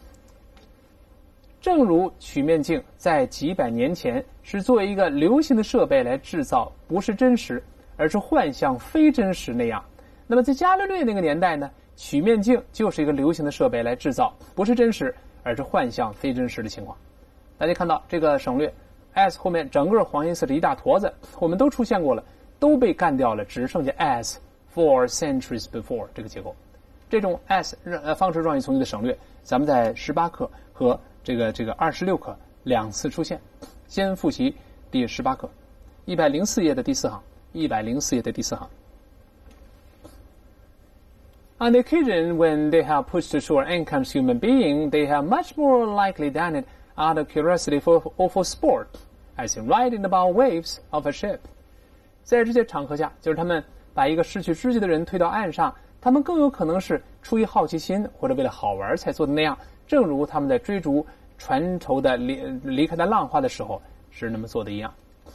正如曲面镜在几百年前是作为一个流行的设备来制造不是真实，而是幻象非真实那样，那么在伽利略那个年代呢，曲面镜就是一个流行的设备来制造不是真实，而是幻象非真实的情况。大家看到这个省略 as 后面整个黄颜色这一大坨子，我们都出现过了，都被干掉了，只剩下 as for centuries before 这个结构。这种 as 呃方式状语从句的省略，咱们在十八课和这个这个二十六课两次出现。先复习第十八课，一百零四页的第四行，一百零四页的第四行。On the occasion when they have pushed ashore an unconscious human being, they have much more likely done it out of curiosity for, or for sport, as in riding about waves of a ship. 在这些场合下，就是他们把一个失去知觉的人推到岸上，他们更有可能是出于好奇心或者为了好玩才做的那样，正如他们在追逐船头的离离开的浪花的时候是那么做的一样。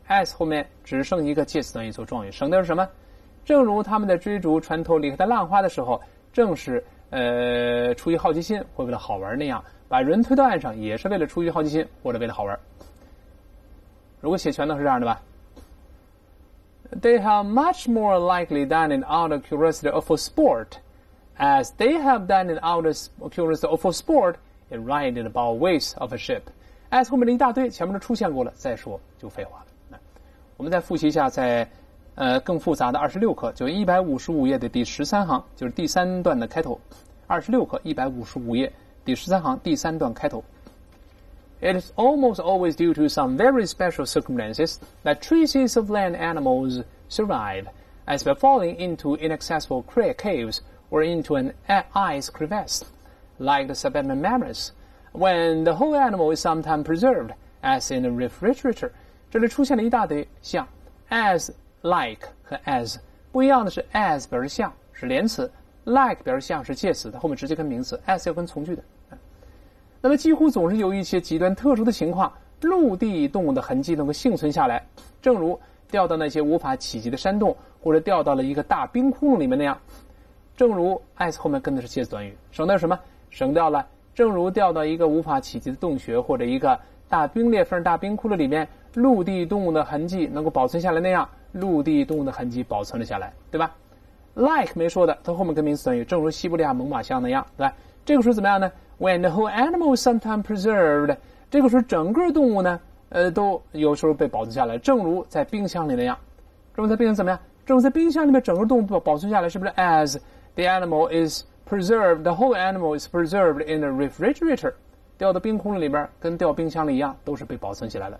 as 后面只剩一个介词短语做状语，省的是什么？正如他们在追逐船头离开的浪花的时候，正是呃出于好奇心或为了好玩那样，把人推到岸上也是为了出于好奇心或者为了好玩。如果写全都是这样的吧。They have much more likely done it out of curiosity or for sport, as they have done it out of curiosity or for sport in riding about ways of a ship. as 后面的一大堆前面都出现过了，再说就废话了。我们再复习一下在呃更复杂的二十六课，就一百五十五页的第十三行，就是第三段的开头。二十六课一百五十五页第十三行第三段开头。It is almost always due to some very special circumstances that species of land animals survive, as by falling into inaccessible caves or into an ice crevasse, like the subalpine mammals, when the whole animal is sometimes preserved, as in a refrigerator. 这里出现了一大堆像 as, like 和 as 不一样的是 as 表示像是连词， like 表示像是介词，它后面直接跟名词， as 要跟从句的。那么几乎总是由于一些极端特殊的情况，陆地动物的痕迹能够幸存下来，正如掉到那些无法企及的山洞，或者掉到了一个大冰窟窿里面那样。正如 as 后面跟的是介词短语，省掉什么？省掉了正如掉到一个无法企及的洞穴或者一个大冰裂缝、大冰窟窿里面，陆地动物的痕迹能够保存下来那样，陆地动物的痕迹保存了下来，对吧？ like 没说的，它后面跟名词短语，正如西伯利亚猛犸象那样，对吧？这个时候怎么样呢？ When the whole animal is sometimes preserved， 这个时候整个动物呢，呃，都有时候被保存下来，正如在冰箱里那样。正如在冰箱怎么样？正如在冰箱里面整个动物保存下来，是不是 ？As the animal is preserved, the whole animal is preserved in a refrigerator。掉到冰窟窿里边，跟掉冰箱里一样，都是被保存起来的。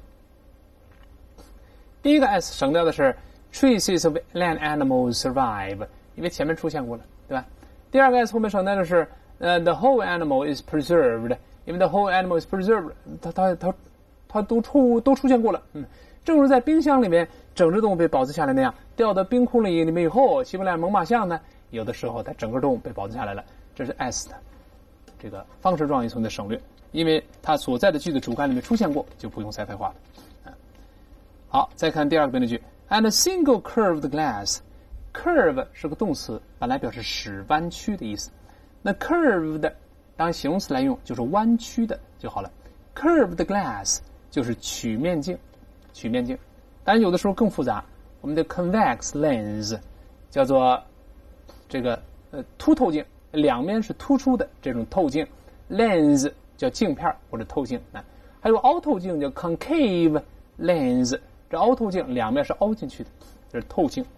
第一个 as 省掉的是 traces of land animals survive， 因为前面出现过了，对吧？第二个 as 后面省掉的是。呃、uh, ，the whole animal is preserved， 因为 the whole animal is preserved， 它它它它都出都出现过了。嗯，正如在冰箱里面整只动物被保存下来那样，掉到冰窟窿里面以后，西伯利亚猛犸象呢，有的时候它整个动物被保存下来了。这是 as 的这个方式状语从的省略，因为它所在的句子主干里面出现过，就不用再废话了。嗯，好，再看第二个变例句 ，and a single curved glass，curve 是个动词，本来表示使弯曲的意思。那 curved 当形容词来用就是弯曲的就好了。curved glass 就是曲面镜，曲面镜。当然有的时候更复杂，我们的 convex lens 叫做这个呃凸透镜，两面是突出的这种透镜 ，lens 叫镜片或者透镜啊。还有凹透镜叫 concave lens， 这凹透镜两面是凹进去的，这是透镜。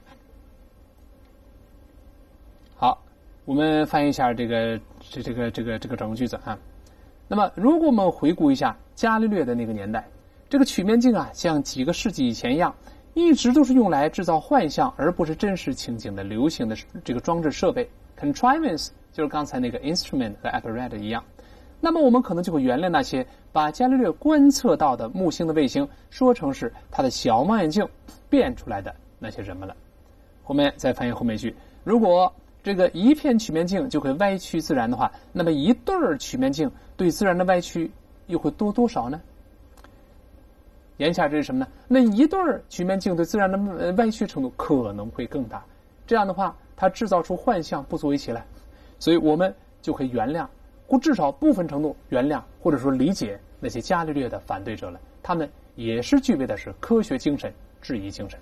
好。我们翻译一下这个这这个这个这个整个句子啊。那么，如果我们回顾一下伽利略的那个年代，这个曲面镜啊，像几个世纪以前一样，一直都是用来制造幻象而不是真实情景的流行的这个装置设备 contrivance， 就是刚才那个 instrument 和 apparatus 一样。那么，我们可能就会原谅那些把伽利略观测到的木星的卫星说成是他的小望远镜变出来的那些人们了。后面再翻译后面一句，如果这个一片曲面镜就会歪曲自然的话，那么一对儿曲面镜对自然的歪曲又会多多少呢？言下之意是什么呢？那一对儿曲面镜对自然的歪曲程度可能会更大。这样的话，它制造出幻象不足为奇来，所以我们就可以原谅，或至少部分程度原谅，或者说理解那些伽利略的反对者了。他们也是具备的是科学精神、质疑精神。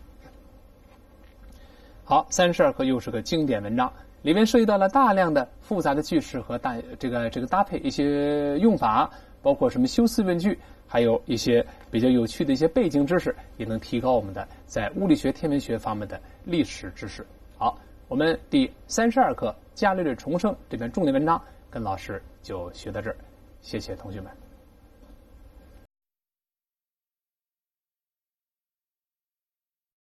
好，三十二课又是个经典文章。里面涉及到了大量的复杂的句式和大这个这个搭配一些用法，包括什么修辞问句，还有一些比较有趣的一些背景知识，也能提高我们的在物理学、天文学方面的历史知识。好，我们第三十二课伽利略重生这篇重点文章跟老师就学到这儿，谢谢同学们。